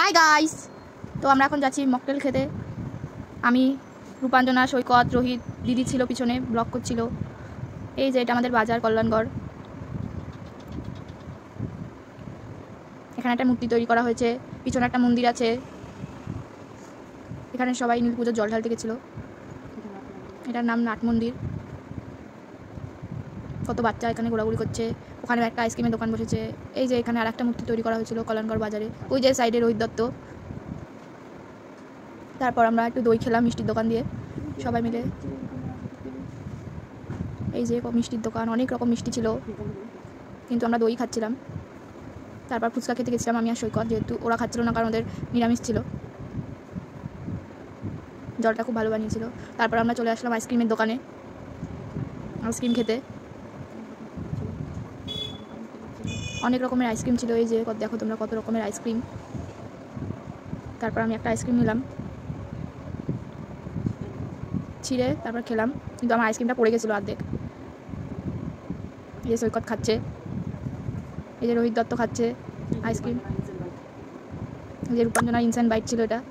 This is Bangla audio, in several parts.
হাই গাইস, তো আমরা এখন যাচ্ছি মকটেল খেতে। আমি, রূপাঞ্জনা, সৈকত, রোহিত, দিদি ছিল পিছনে ব্লগ করছিল। এই যে এটা আমাদের বাজার কল্যাণগড়। এখানে একটা মূর্তি তৈরি করা হয়েছে, পিছনে একটা মন্দির আছে। এখানে সবাই নীল পুজোর জল ঢালতে গেছিল। এটার নাম নাট মন্দির। কত বাচ্চা এখানে ঘোরাঘুরি করছে। ওখানে একটা আইসক্রিমের দোকান বসেছে। এই যে এখানে আর একটা মূর্তি তৈরি করা হয়েছিল কল্যাণগড় বাজারে, ওই যে সাইডে রোহিত দত্ত। তারপর আমরা একটু দই খেলাম মিষ্টির দোকান দিয়ে সবাই মিলে। এই যে মিষ্টির দোকান, অনেক রকম মিষ্টি ছিল, কিন্তু আমরা দই খাচ্ছিলাম। তারপর ফুচকা খেতে গেছিলাম আমি আর সৈকত, যেহেতু ওরা খাচ্ছিল না কারণ ওদের নিরামিষ ছিল। জলটা খুব ভালো বানিয়েছিল। তারপর আমরা চলে আসলাম আইসক্রিমের দোকানে আইসক্রিম খেতে। অনেক রকমের আইসক্রিম ছিল। এই যে দেখো তোমরা কত রকমের আইসক্রিম। তারপর আমি একটা আইসক্রিম নিলাম ছিঁড়ে, তারপর খেলাম, কিন্তু আমার আইসক্রিমটা পড়ে গেছিলো অর্ধেক। এই যে সৈকত খাচ্ছে, এই যে রোহিত দত্ত খাচ্ছে আইসক্রিম, এই যে রূপাঞ্জনা ইনসেন্ট বাইট ছিল এটা।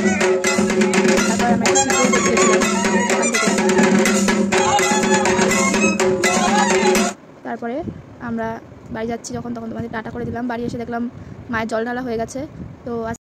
তারপরে আমরা বাড়ি যাচ্ছি যখন, তখন তোমাদের টাটা করে দিলাম। বাড়ি এসে দেখলাম মায়ের জল ঢালা হয়ে গেছে। তো